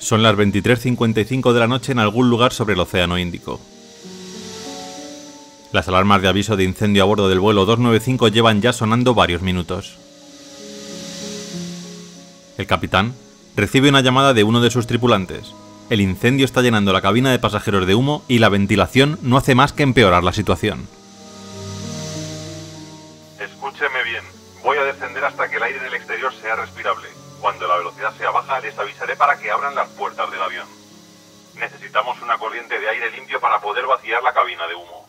Son las 23:55 de la noche en algún lugar sobre el Océano Índico. Las alarmas de aviso de incendio a bordo del vuelo 295 llevan ya sonando varios minutos. El capitán recibe una llamada de uno de sus tripulantes. El incendio está llenando la cabina de pasajeros de humo y la ventilación no hace más que empeorar la situación. Escúcheme bien, voy a descender hasta que el aire en el exterior sea respirable. Cuando la velocidad sea baja, les avisaré para que abran las puertas del avión. Necesitamos una corriente de aire limpio para poder vaciar la cabina de humo.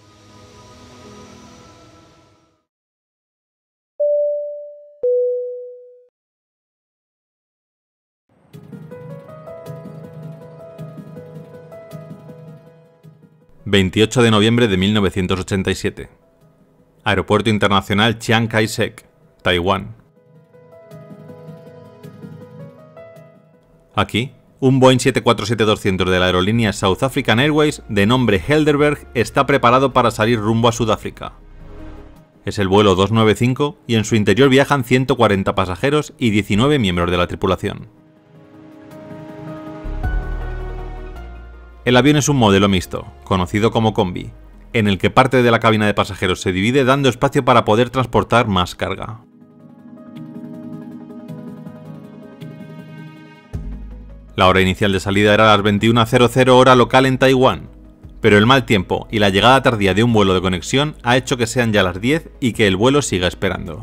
...28 de noviembre de 1987... Aeropuerto Internacional Chiang Kai-shek, Taiwán. Aquí, un Boeing 747-200 de la aerolínea South African Airways de nombre Helderberg está preparado para salir rumbo a Sudáfrica. Es el vuelo 295 y en su interior viajan 140 pasajeros y 19 miembros de la tripulación. El avión es un modelo mixto, conocido como combi, en el que parte de la cabina de pasajeros se divide dando espacio para poder transportar más carga. La hora inicial de salida era las 21:00 hora local en Taiwán, pero el mal tiempo y la llegada tardía de un vuelo de conexión ha hecho que sean ya las 10 y que el vuelo siga esperando.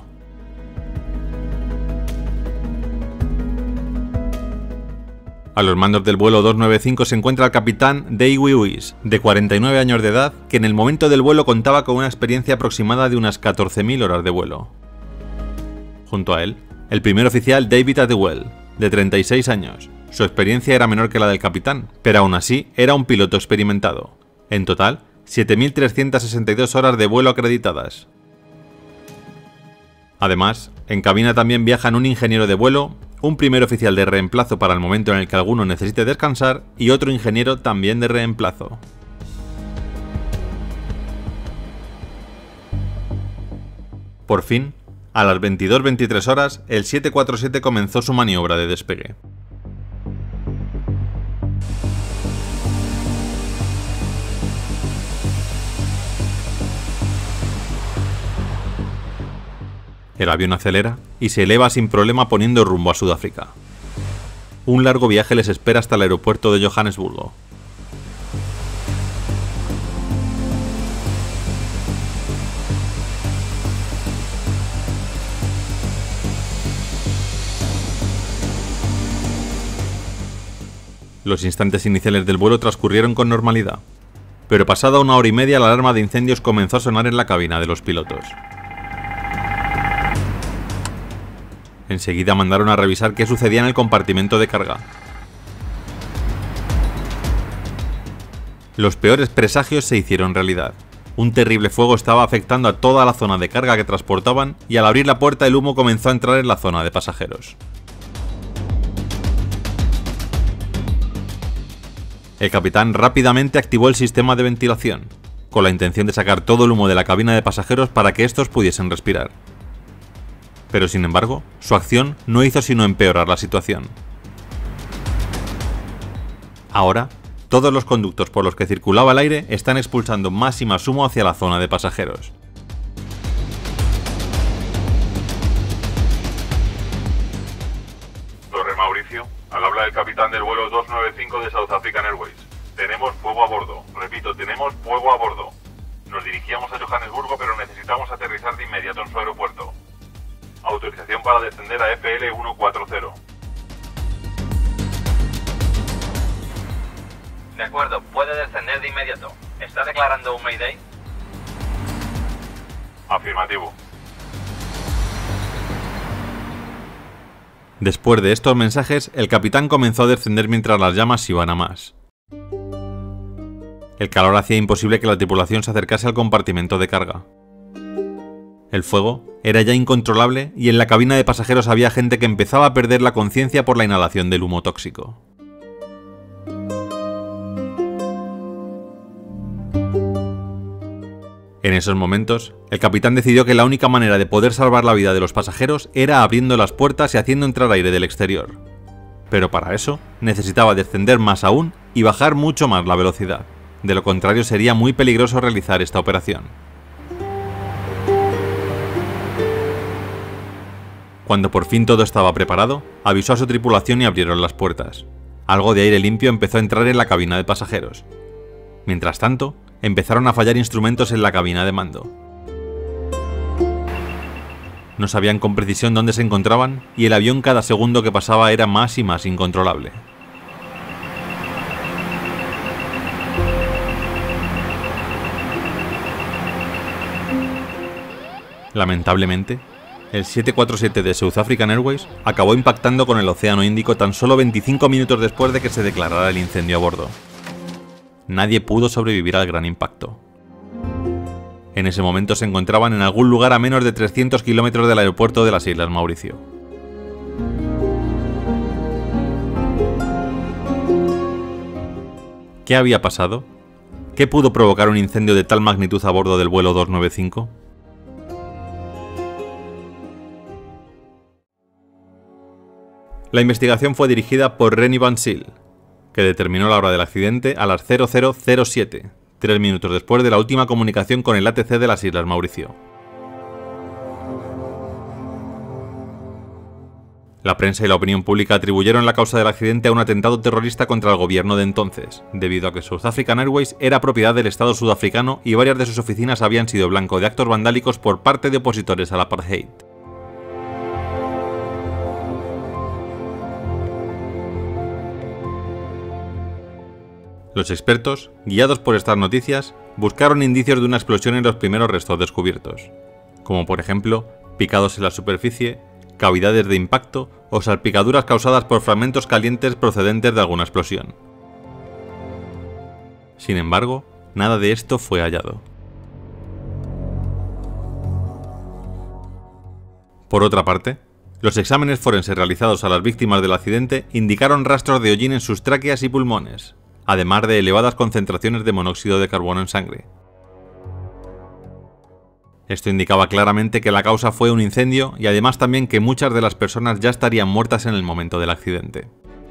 A los mandos del vuelo 295 se encuentra el capitán Dae Wee-Wis, de 49 años de edad, que en el momento del vuelo contaba con una experiencia aproximada de unas 14.000 horas de vuelo. Junto a él, el primer oficial David Atwell, de 36 años. Su experiencia era menor que la del capitán, pero aún así era un piloto experimentado. En total, 7.362 horas de vuelo acreditadas. Además, en cabina también viajan un ingeniero de vuelo, un primer oficial de reemplazo para el momento en el que alguno necesite descansar y otro ingeniero también de reemplazo. Por fin, a las 22:23 horas, el 747 comenzó su maniobra de despegue. El avión acelera y se eleva sin problema poniendo rumbo a Sudáfrica. Un largo viaje les espera hasta el aeropuerto de Johannesburgo. Los instantes iniciales del vuelo transcurrieron con normalidad, pero pasada una hora y media la alarma de incendios comenzó a sonar en la cabina de los pilotos. Enseguida mandaron a revisar qué sucedía en el compartimento de carga. Los peores presagios se hicieron realidad. Un terrible fuego estaba afectando a toda la zona de carga que transportaban y al abrir la puerta el humo comenzó a entrar en la zona de pasajeros. El capitán rápidamente activó el sistema de ventilación, con la intención de sacar todo el humo de la cabina de pasajeros para que estos pudiesen respirar. Pero sin embargo, su acción no hizo sino empeorar la situación. Ahora, todos los conductos por los que circulaba el aire están expulsando más y más humo hacia la zona de pasajeros. Torre Mauricio, al habla el capitán del vuelo 295 de South African Airways. Tenemos fuego a bordo. Repito, tenemos fuego a bordo. Nos dirigíamos a Johannesburgo, pero necesitamos aterrizar de inmediato en su aeropuerto. Autorización para descender a FL 140. De acuerdo, puede descender de inmediato. ¿Está declarando un Mayday? Afirmativo. Después de estos mensajes, el capitán comenzó a descender mientras las llamas iban a más. El calor hacía imposible que la tripulación se acercase al compartimento de carga. El fuego era ya incontrolable y en la cabina de pasajeros había gente que empezaba a perder la conciencia por la inhalación del humo tóxico. En esos momentos, el capitán decidió que la única manera de poder salvar la vida de los pasajeros era abriendo las puertas y haciendo entrar aire del exterior. pero para eso necesitaba descender más aún y bajar mucho más la velocidad. De lo contrario sería muy peligroso realizar esta operación. Cuando por fin todo estaba preparado, avisó a su tripulación y abrieron las puertas. Algo de aire limpio empezó a entrar en la cabina de pasajeros. Mientras tanto, empezaron a fallar instrumentos en la cabina de mando. No sabían con precisión dónde se encontraban y el avión cada segundo que pasaba era más y más incontrolable. Lamentablemente, el 747 de South African Airways acabó impactando con el Océano Índico tan solo 25 minutos después de que se declarara el incendio a bordo. Nadie pudo sobrevivir al gran impacto. En ese momento se encontraban en algún lugar a menos de 300 kilómetros del aeropuerto de las Islas Mauricio. ¿Qué había pasado? ¿Qué pudo provocar un incendio de tal magnitud a bordo del vuelo 295? La investigación fue dirigida por Rennie Van Zyl, que determinó la hora del accidente a las 0007, 3 minutos después de la última comunicación con el ATC de las Islas Mauricio. La prensa y la opinión pública atribuyeron la causa del accidente a un atentado terrorista contra el gobierno de entonces, debido a que South African Airways era propiedad del Estado sudafricano y varias de sus oficinas habían sido blanco de actos vandálicos por parte de opositores al apartheid. Los expertos, guiados por estas noticias, buscaron indicios de una explosión en los primeros restos descubiertos, como por ejemplo picados en la superficie, cavidades de impacto o salpicaduras causadas por fragmentos calientes procedentes de alguna explosión. Sin embargo, nada de esto fue hallado. Por otra parte, los exámenes forenses realizados a las víctimas del accidente indicaron rastros de hollín en sus tráqueas y pulmones, además de elevadas concentraciones de monóxido de carbono en sangre. Esto indicaba claramente que la causa fue un incendio y además también que muchas de las personas ya estarían muertas en el momento del accidente.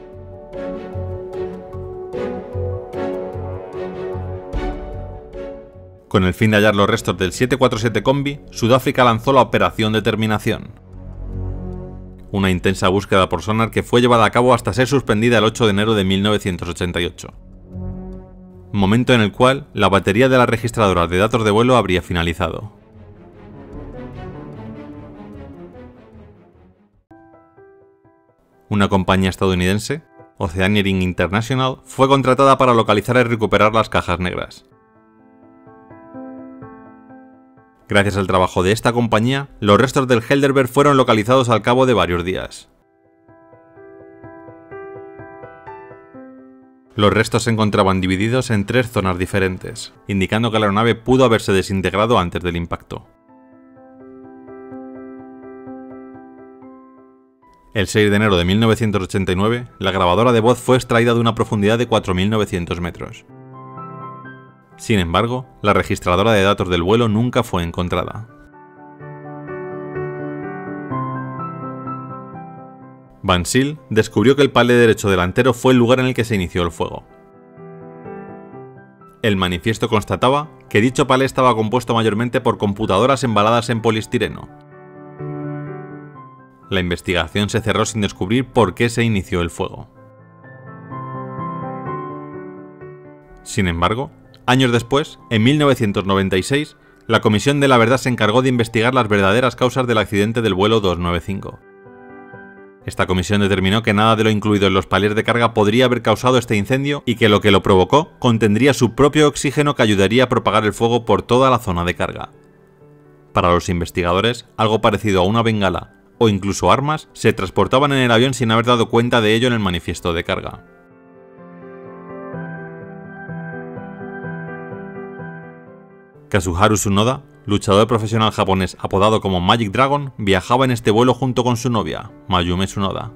Con el fin de hallar los restos del 747 Combi, Sudáfrica lanzó la Operación Determinación, una intensa búsqueda por sonar que fue llevada a cabo hasta ser suspendida el 8 de enero de 1988. Momento en el cual la batería de las registradoras de datos de vuelo habría finalizado. Una compañía estadounidense, Oceaneering International, fue contratada para localizar y recuperar las cajas negras. Gracias al trabajo de esta compañía, los restos del Helderberg fueron localizados al cabo de varios días. Los restos se encontraban divididos en 3 zonas diferentes, indicando que la aeronave pudo haberse desintegrado antes del impacto. El 6 de enero de 1989, la grabadora de voz fue extraída de una profundidad de 4.900 metros. Sin embargo, la registradora de datos del vuelo nunca fue encontrada. Van Zyl descubrió que el palé derecho delantero fue el lugar en el que se inició el fuego. El manifiesto constataba que dicho palé estaba compuesto mayormente por computadoras embaladas en poliestireno. La investigación se cerró sin descubrir por qué se inició el fuego. Sin embargo, años después, en 1996, la Comisión de la Verdad se encargó de investigar las verdaderas causas del accidente del vuelo 295. Esta comisión determinó que nada de lo incluido en los palés de carga podría haber causado este incendio y que lo provocó contendría su propio oxígeno que ayudaría a propagar el fuego por toda la zona de carga. Para los investigadores, algo parecido a una bengala o incluso armas se transportaban en el avión sin haber dado cuenta de ello en el manifiesto de carga. Kazuharu Tsunoda, luchador profesional japonés apodado como Magic Dragon, viajaba en este vuelo junto con su novia, Mayume Tsunoda.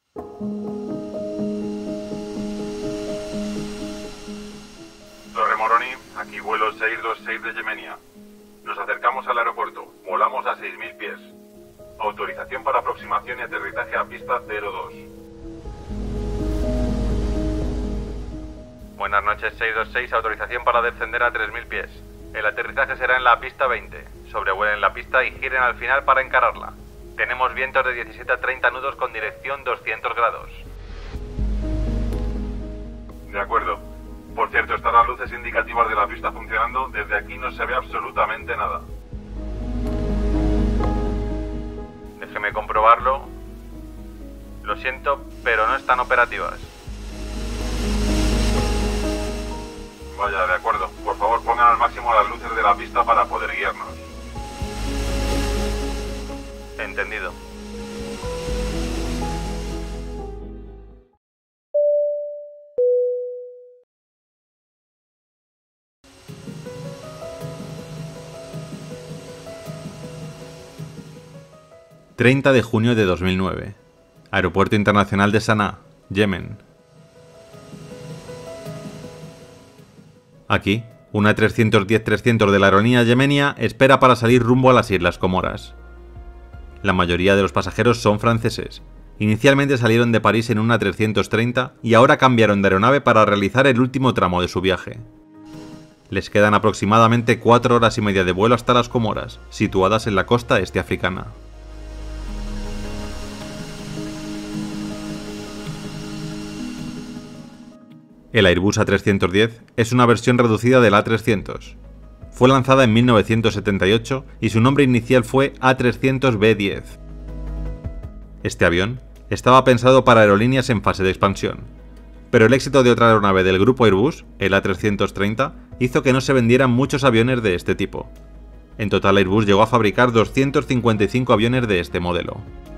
Torre Moroni, aquí vuelo 626 de Yemenia. Nos acercamos al aeropuerto, volamos a 6.000 pies. Autorización para aproximación y aterrizaje a pista 02. Buenas noches, 626, autorización para descender a 3.000 pies. El aterrizaje será en la pista 20. Sobrevuelen la pista y giren al final para encararla. Tenemos vientos de 17 a 30 nudos con dirección 200 grados. De acuerdo. Por cierto, están las luces indicativas de la pista funcionando. Desde aquí no se ve absolutamente nada. Déjeme comprobarlo. Lo siento, pero no están operativas. Vaya, de acuerdo. Por favor, pongan al máximo las luces de la pista para poder guiarnos. Entendido. ...30 de junio de 2009... Aeropuerto Internacional de Sanaa, Yemen. Aquí, una 310-300 de la aerolínea yemenia espera para salir rumbo a las Islas Comoras. La mayoría de los pasajeros son franceses. Inicialmente salieron de París en una 330 y ahora cambiaron de aeronave para realizar el último tramo de su viaje. Les quedan aproximadamente 4 horas y media de vuelo hasta las Comoras, situadas en la costa este africana. El Airbus A310 es una versión reducida del A300. Fue lanzada en 1978 y su nombre inicial fue A300B10. Este avión estaba pensado para aerolíneas en fase de expansión, pero el éxito de otra aeronave del grupo Airbus, el A330, hizo que no se vendieran muchos aviones de este tipo. En total, Airbus llegó a fabricar 255 aviones de este modelo.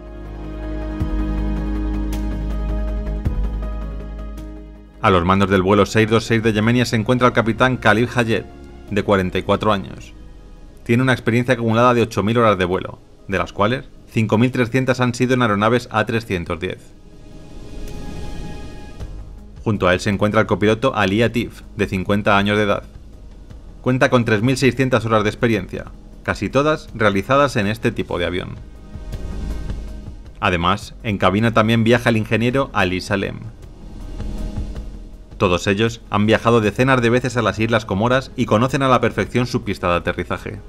A los mandos del vuelo 626 de Yemenia se encuentra el capitán Khalil Hayed, de 44 años. Tiene una experiencia acumulada de 8.000 horas de vuelo, de las cuales 5.300 han sido en aeronaves A310. Junto a él se encuentra el copiloto Ali Atif, de 50 años de edad. Cuenta con 3.600 horas de experiencia, casi todas realizadas en este tipo de avión. Además, en cabina también viaja el ingeniero Ali Salem. Todos ellos han viajado decenas de veces a las Islas Comoras y conocen a la perfección su pista de aterrizaje.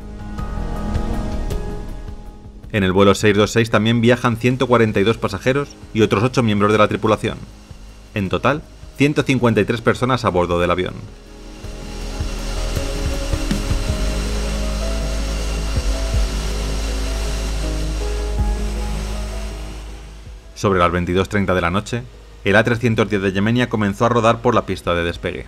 En el vuelo 626 también viajan 142 pasajeros y otros 8 miembros de la tripulación. En total, 153 personas a bordo del avión. Sobre las 22:30 de la noche, el A310 de Yemenia comenzó a rodar por la pista de despegue.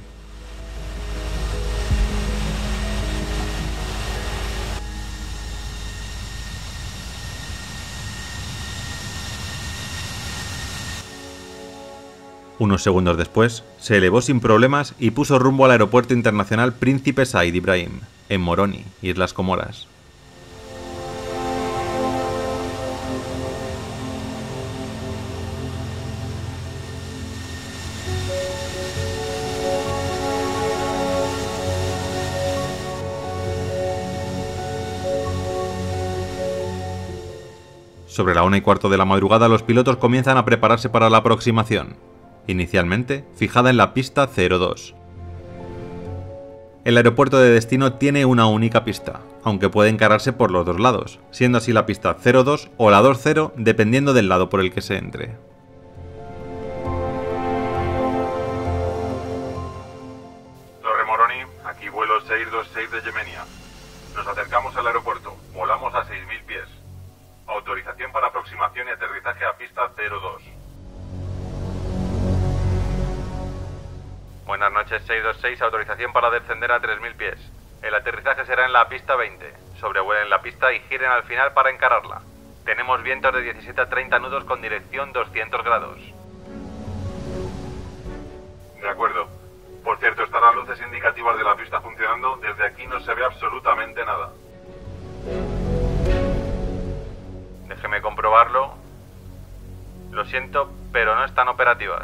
Unos segundos después, se elevó sin problemas y puso rumbo al Aeropuerto Internacional Príncipe Said Ibrahim, en Moroni, Islas Comoras. Sobre la 1:15 de la madrugada, los pilotos comienzan a prepararse para la aproximación, inicialmente fijada en la pista 02. El aeropuerto de destino tiene una única pista, aunque puede encararse por los dos lados, siendo así la pista 02 o la 20 dependiendo del lado por el que se entre. Torre Moroni, aquí vuelo 626 de Yemenia. Nos acercamos al aeropuerto, volamos a 6.000 pies. Autorización para aproximación y aterrizaje a pista 02. Buenas noches, 626, autorización para descender a 3.000 pies. El aterrizaje será en la pista 20. Sobrevuelen la pista y giren al final para encararla. Tenemos vientos de 17 a 30 nudos con dirección 200 grados. De acuerdo. Por cierto, están las luces indicativas de la pista funcionando. Desde aquí no se ve absolutamente nada. Déjeme comprobarlo. Lo siento, pero no están operativas.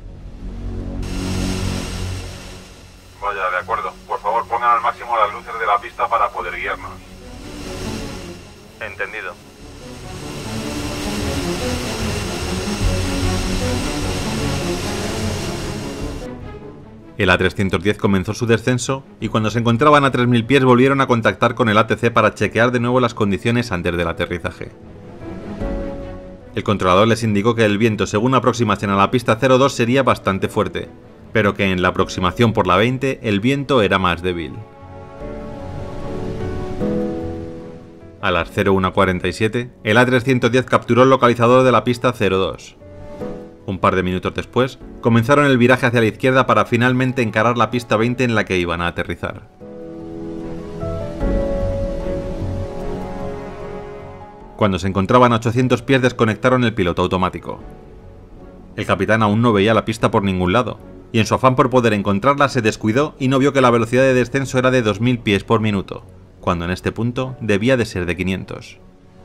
Vaya, de acuerdo. Por favor, pongan al máximo las luces de la pista para poder guiarnos. Entendido. El A310 comenzó su descenso y cuando se encontraban a 3000 pies volvieron a contactar con el ATC para chequear de nuevo las condiciones antes del aterrizaje. El controlador les indicó que el viento según la aproximación a la pista 02 sería bastante fuerte, pero que en la aproximación por la 20 el viento era más débil. A las 01:47, el A310 capturó el localizador de la pista 02. Un par de minutos después, comenzaron el viraje hacia la izquierda para finalmente encarar la pista 20 en la que iban a aterrizar. Cuando se encontraban a 800 pies desconectaron el piloto automático. El capitán aún no veía la pista por ningún lado, y en su afán por poder encontrarla se descuidó y no vio que la velocidad de descenso era de 2000 pies por minuto, cuando en este punto debía de ser de 500.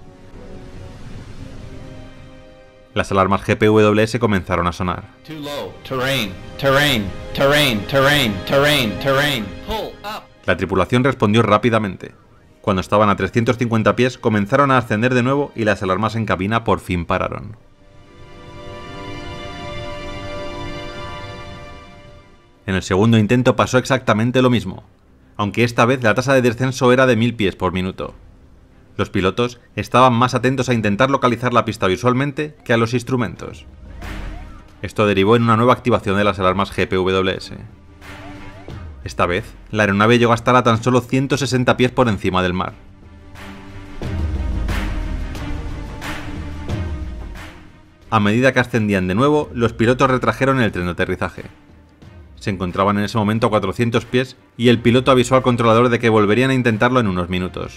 Las alarmas GPWS comenzaron a sonar. La tripulación respondió rápidamente. Cuando estaban a 350 pies comenzaron a ascender de nuevo y las alarmas en cabina por fin pararon. En el segundo intento pasó exactamente lo mismo, aunque esta vez la tasa de descenso era de 1000 pies por minuto. Los pilotos estaban más atentos a intentar localizar la pista visualmente que a los instrumentos. Esto derivó en una nueva activación de las alarmas GPWS. Esta vez, la aeronave llegó a estar a tan solo 160 pies por encima del mar. A medida que ascendían de nuevo, los pilotos retrajeron el tren de aterrizaje. Se encontraban en ese momento a 400 pies y el piloto avisó al controlador de que volverían a intentarlo en unos minutos.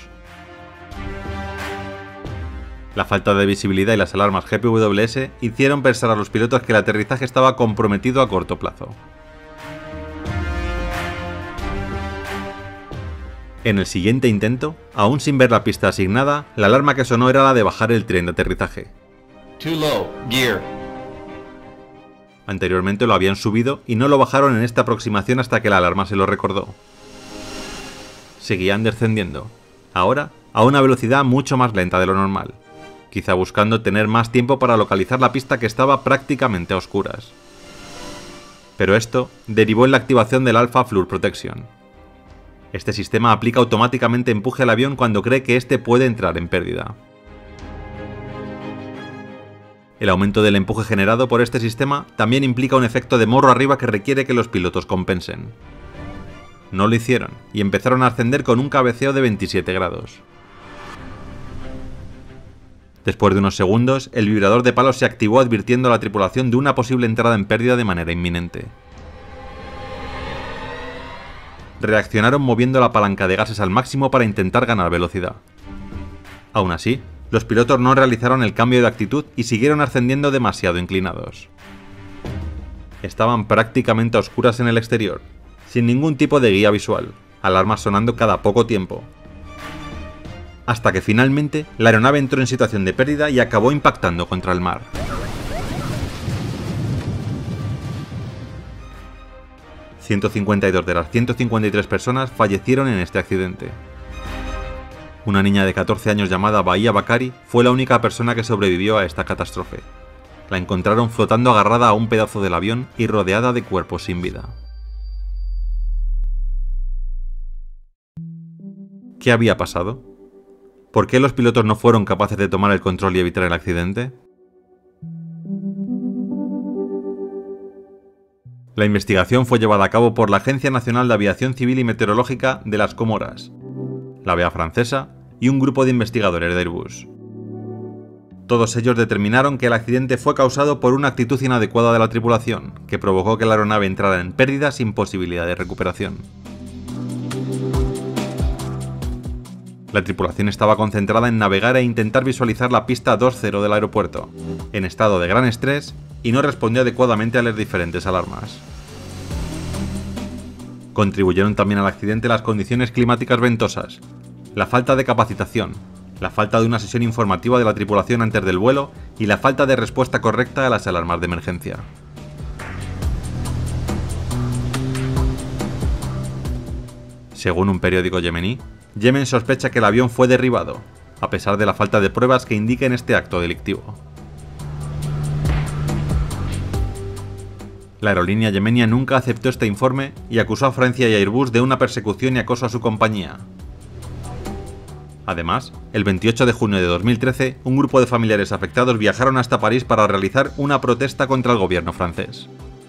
La falta de visibilidad y las alarmas GPWS hicieron pensar a los pilotos que el aterrizaje estaba comprometido a corto plazo. En el siguiente intento, aún sin ver la pista asignada, la alarma que sonó era la de bajar el tren de aterrizaje. Too low, gear. Anteriormente lo habían subido y no lo bajaron en esta aproximación hasta que la alarma se lo recordó. Seguían descendiendo, ahora a una velocidad mucho más lenta de lo normal, quizá buscando tener más tiempo para localizar la pista que estaba prácticamente a oscuras. Pero esto derivó en la activación del Alpha Floor Protection. Este sistema aplica automáticamente empuje al avión cuando cree que éste puede entrar en pérdida. El aumento del empuje generado por este sistema también implica un efecto de morro arriba que requiere que los pilotos compensen. No lo hicieron y empezaron a ascender con un cabeceo de 27 grados. Después de unos segundos, el vibrador de palos se activó advirtiendo a la tripulación de una posible entrada en pérdida de manera inminente. Reaccionaron moviendo la palanca de gases al máximo para intentar ganar velocidad. Aún así, los pilotos no realizaron el cambio de actitud y siguieron ascendiendo demasiado inclinados. Estaban prácticamente a oscuras en el exterior, sin ningún tipo de guía visual, alarmas sonando cada poco tiempo. Hasta que finalmente la aeronave entró en situación de pérdida y acabó impactando contra el mar. ...152 de las 153 personas fallecieron en este accidente. Una niña de 14 años llamada Bahía Bakari fue la única persona que sobrevivió a esta catástrofe. La encontraron flotando agarrada a un pedazo del avión y rodeada de cuerpos sin vida. ¿Qué había pasado? ¿Por qué los pilotos no fueron capaces de tomar el control y evitar el accidente? La investigación fue llevada a cabo por la Agencia Nacional de Aviación Civil y Meteorológica de las Comoras, la BA francesa y un grupo de investigadores de Airbus. Todos ellos determinaron que el accidente fue causado por una actitud inadecuada de la tripulación, que provocó que la aeronave entrara en pérdida sin posibilidad de recuperación. La tripulación estaba concentrada en navegar e intentar visualizar la pista 20 del aeropuerto, en estado de gran estrés, y no respondió adecuadamente a las diferentes alarmas. Contribuyeron también al accidente las condiciones climáticas ventosas, la falta de capacitación, la falta de una sesión informativa de la tripulación antes del vuelo y la falta de respuesta correcta a las alarmas de emergencia. Según un periódico yemení, Yemen sospecha que el avión fue derribado, a pesar de la falta de pruebas que indiquen este acto delictivo. La aerolínea yemenia nunca aceptó este informe y acusó a Francia y a Airbus de una persecución y acoso a su compañía. Además, el 28 de junio de 2013, un grupo de familiares afectados viajaron hasta París para realizar una protesta contra el gobierno francés.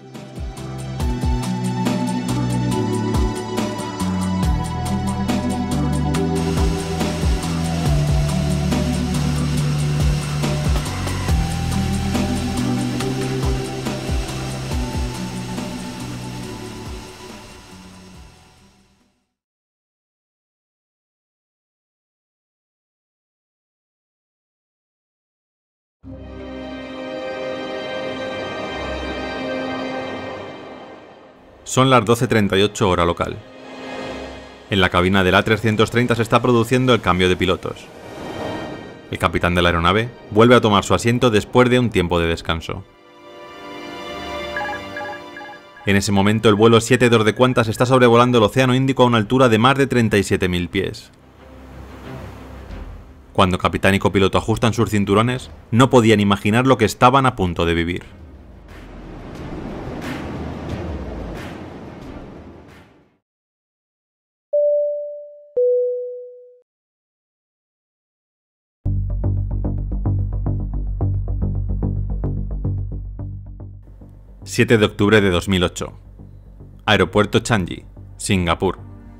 Son las 12:38 hora local. En la cabina del A330 se está produciendo el cambio de pilotos. El capitán de la aeronave vuelve a tomar su asiento después de un tiempo de descanso. En ese momento el vuelo 72 de Qantas está sobrevolando el Océano Índico a una altura de más de 37.000 pies. Cuando capitán y copiloto ajustan sus cinturones, no podían imaginar lo que estaban a punto de vivir. ...7 de octubre de 2008... Aeropuerto Changi, Singapur.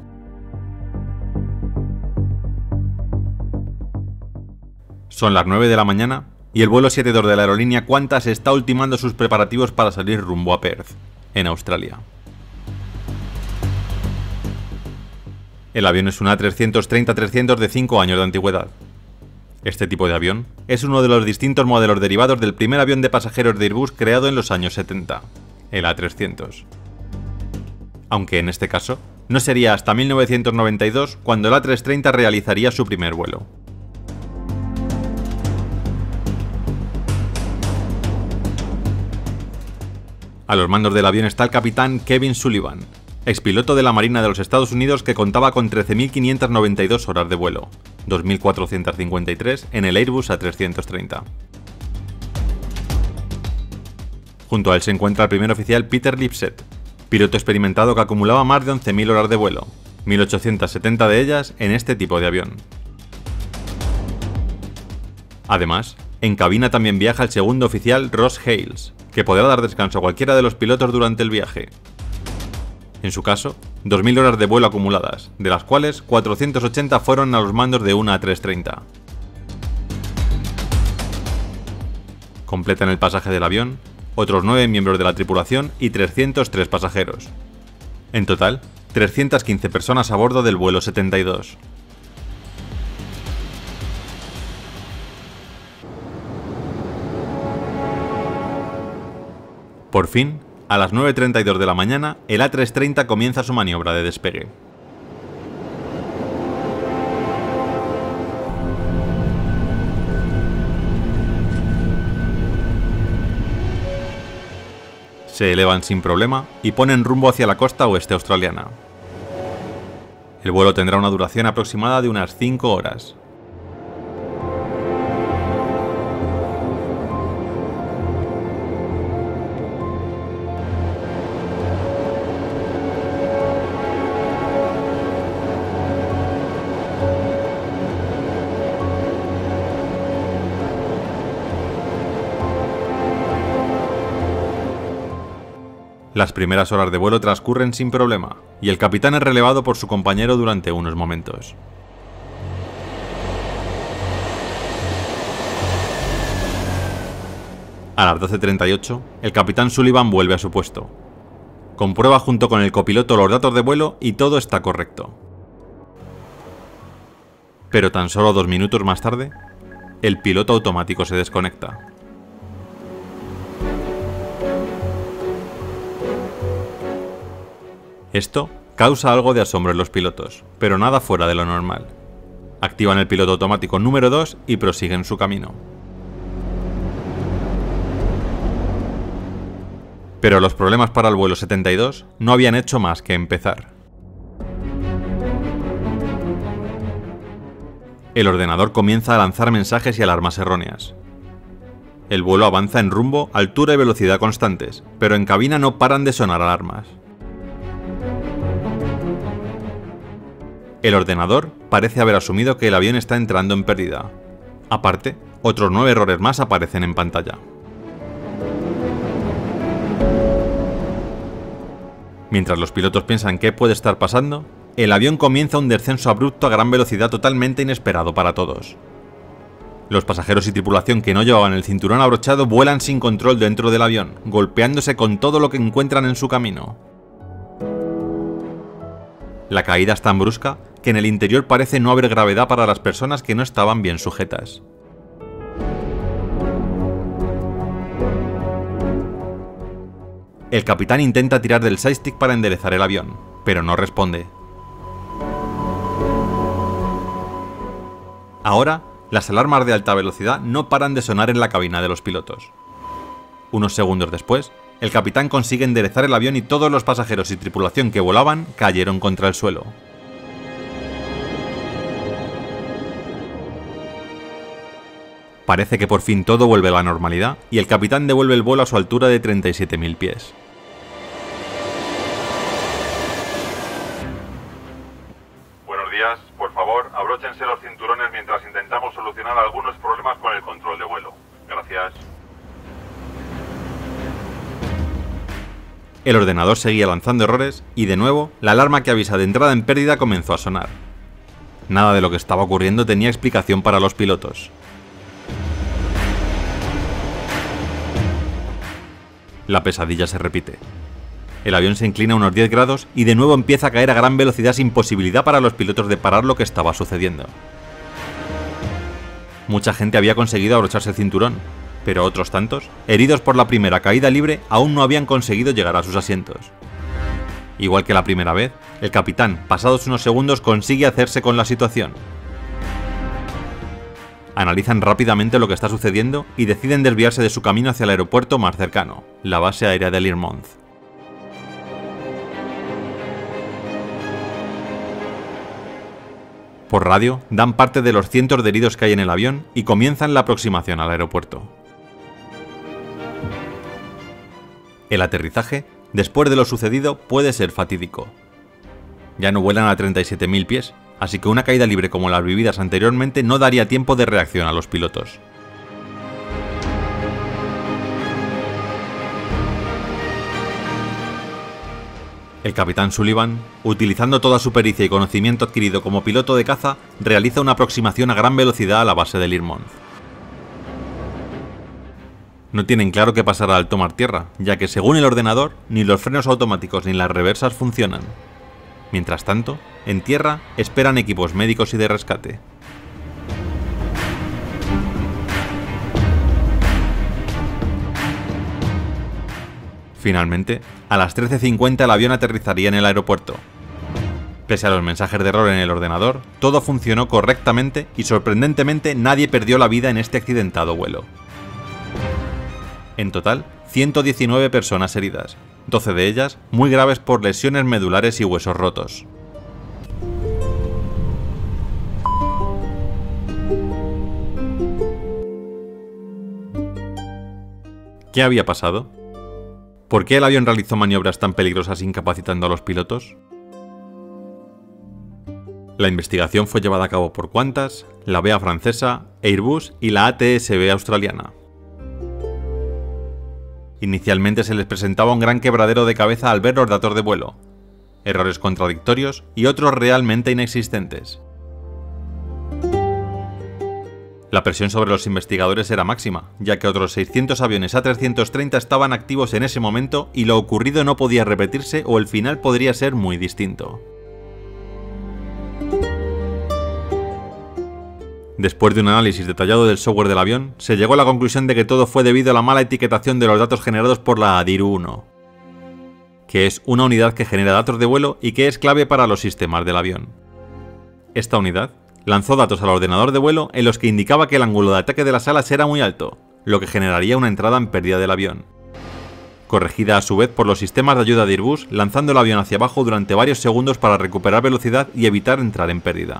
Son las 9 de la mañana y el vuelo 72 de la aerolínea Qantas está ultimando sus preparativos para salir rumbo a Perth, en Australia. El avión es un A330-300 de 5 años de antigüedad. Este tipo de avión es uno de los distintos modelos derivados del primer avión de pasajeros de Airbus creado en los años 70, el A300. Aunque en este caso, no sería hasta 1992 cuando el A330 realizaría su primer vuelo. A los mandos del avión está el capitán Kevin Sullivan, expiloto de la Marina de los Estados Unidos que contaba con 13.592 horas de vuelo, 2.453 en el Airbus A330. Junto a él se encuentra el primer oficial Peter Lipset, piloto experimentado que acumulaba más de 11.000 horas de vuelo, 1.870 de ellas en este tipo de avión. Además, en cabina también viaja el segundo oficial Ross Hales, que podrá dar descanso a cualquiera de los pilotos durante el viaje. En su caso, 2.000 horas de vuelo acumuladas, de las cuales 480 fueron a los mandos de una A330. Completan el pasaje del avión otros 9 miembros de la tripulación y 303 pasajeros. En total, 315 personas a bordo del vuelo 72. Por fin, a las 9:32 de la mañana, el A330 comienza su maniobra de despegue. Se elevan sin problema y ponen rumbo hacia la costa oeste australiana. El vuelo tendrá una duración aproximada de unas 5 horas. Las primeras horas de vuelo transcurren sin problema, y el capitán es relevado por su compañero durante unos momentos. A las 12:38, el capitán Sullivan vuelve a su puesto. Comprueba junto con el copiloto los datos de vuelo y todo está correcto. Pero tan solo 2 minutos más tarde, el piloto automático se desconecta. Esto causa algo de asombro en los pilotos, pero nada fuera de lo normal. Activan el piloto automático número 2 y prosiguen su camino. Pero los problemas para el vuelo 72 no habían hecho más que empezar. El ordenador comienza a lanzar mensajes y alarmas erróneas. El vuelo avanza en rumbo, altura y velocidad constantes, pero en cabina no paran de sonar alarmas. El ordenador parece haber asumido que el avión está entrando en pérdida. Aparte, otros 9 errores más aparecen en pantalla. Mientras los pilotos piensan qué puede estar pasando, el avión comienza un descenso abrupto a gran velocidad totalmente inesperado para todos. Los pasajeros y tripulación que no llevaban el cinturón abrochado vuelan sin control dentro del avión, golpeándose con todo lo que encuentran en su camino. La caída es tan brusca que en el interior parece no haber gravedad para las personas que no estaban bien sujetas. El capitán intenta tirar del joystick para enderezar el avión, pero no responde. Ahora, las alarmas de alta velocidad no paran de sonar en la cabina de los pilotos. Unos segundos después, el capitán consigue enderezar el avión y todos los pasajeros y tripulación que volaban cayeron contra el suelo. Parece que por fin todo vuelve a la normalidad y el capitán devuelve el vuelo a su altura de 37.000 pies. Buenos días, por favor, abróchense los cinturones mientras intentamos solucionar algunos problemas con el control de vuelo. Gracias. El ordenador seguía lanzando errores y de nuevo, la alarma que avisa de entrada en pérdida comenzó a sonar. Nada de lo que estaba ocurriendo tenía explicación para los pilotos. La pesadilla se repite. El avión se inclina unos 10 grados y de nuevo empieza a caer a gran velocidad sin posibilidad para los pilotos de parar lo que estaba sucediendo. Mucha gente había conseguido abrocharse el cinturón, pero otros tantos, heridos por la primera caída libre, aún no habían conseguido llegar a sus asientos. Igual que la primera vez, el capitán, pasados unos segundos, consigue hacerse con la situación. Analizan rápidamente lo que está sucediendo y deciden desviarse de su camino hacia el aeropuerto más cercano, la base aérea de Learmonth. Por radio, dan parte de los cientos de heridos que hay en el avión y comienzan la aproximación al aeropuerto. El aterrizaje, después de lo sucedido, puede ser fatídico. Ya no vuelan a 37.000 pies, así que una caída libre como las vividas anteriormente no daría tiempo de reacción a los pilotos. El capitán Sullivan, utilizando toda su pericia y conocimiento adquirido como piloto de caza, realiza una aproximación a gran velocidad a la base de Learmonth. No tienen claro qué pasará al tomar tierra, ya que según el ordenador, ni los frenos automáticos ni las reversas funcionan. Mientras tanto, en tierra esperan equipos médicos y de rescate. Finalmente, a las 13:50 el avión aterrizaría en el aeropuerto. Pese a los mensajes de error en el ordenador, todo funcionó correctamente y sorprendentemente nadie perdió la vida en este accidentado vuelo. En total, 119 personas heridas, 12 de ellas muy graves por lesiones medulares y huesos rotos. ¿Qué había pasado? ¿Por qué el avión realizó maniobras tan peligrosas incapacitando a los pilotos? La investigación fue llevada a cabo por Qantas, la BA francesa, Airbus y la ATSB australiana. Inicialmente se les presentaba un gran quebradero de cabeza al ver los datos de vuelo, errores contradictorios y otros realmente inexistentes. La presión sobre los investigadores era máxima, ya que otros 600 aviones A330 estaban activos en ese momento y lo ocurrido no podía repetirse o el final podría ser muy distinto. Después de un análisis detallado del software del avión, se llegó a la conclusión de que todo fue debido a la mala etiquetación de los datos generados por la ADIRU-1, que es una unidad que genera datos de vuelo y que es clave para los sistemas del avión. Esta unidad, lanzó datos al ordenador de vuelo en los que indicaba que el ángulo de ataque de las alas era muy alto, lo que generaría una entrada en pérdida del avión. Corregida a su vez por los sistemas de ayuda de Airbus, lanzando el avión hacia abajo durante varios segundos para recuperar velocidad y evitar entrar en pérdida.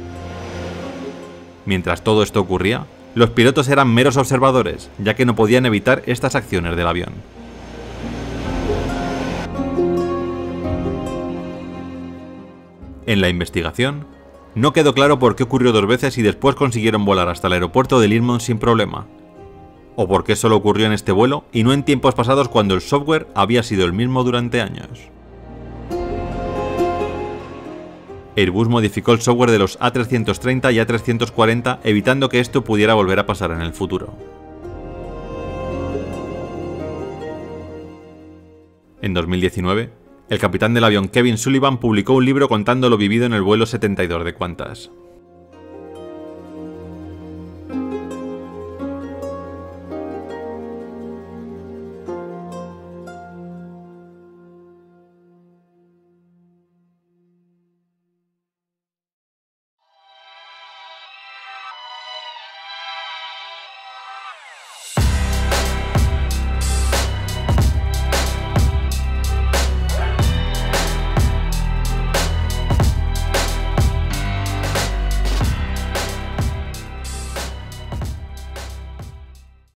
Mientras todo esto ocurría, los pilotos eran meros observadores, ya que no podían evitar estas acciones del avión. En la investigación, no quedó claro por qué ocurrió 2 veces y después consiguieron volar hasta el aeropuerto de Lilmont sin problema, o por qué solo ocurrió en este vuelo y no en tiempos pasados cuando el software había sido el mismo durante años. Airbus modificó el software de los A330 y A340 evitando que esto pudiera volver a pasar en el futuro. En 2019, el capitán del avión Kevin Sullivan publicó un libro contando lo vivido en el vuelo 72 de Qantas.